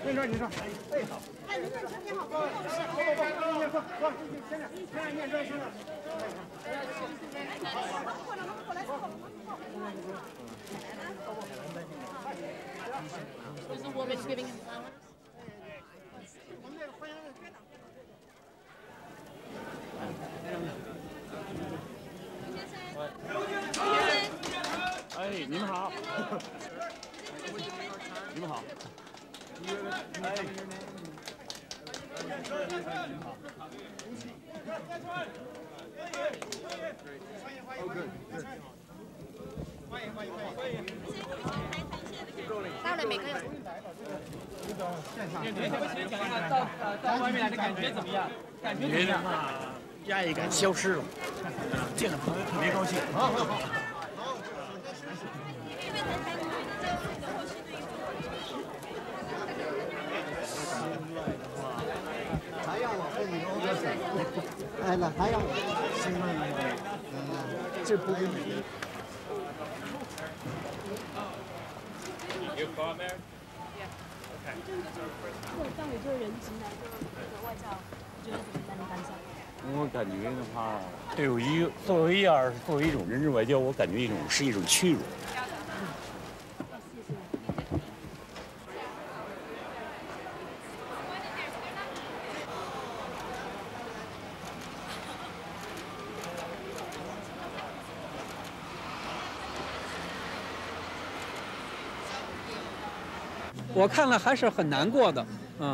您说，您说，哎，好。哎，您这身体好，不，先念这声。 Is the woman giving him flowers? 我们这个欢迎该打。 哎，你们好。你们好。哎。 待会每个人。 可不可以讲一下到外面来的感觉怎么样？感觉怎么样？ 压抑感消失了，见了朋友特别高兴。好好好。 还让我跟你欧哥水，哎，那还让我兴奋了，这不给你。 You from there? Yeah. Okay. 这个张宇就是人职来的这个外教，你觉得怎么样？你感想？ 我感觉的话，作为一种人质外交，我感觉是一种屈辱。 我看了还是很难过的，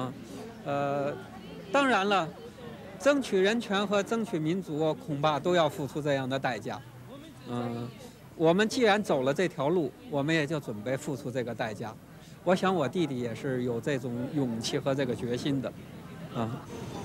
当然了，争取人权和争取民主恐怕都要付出这样的代价，我们既然走了这条路，我们也就准备付出这个代价。我想我弟弟也是有这种勇气和这个决心的，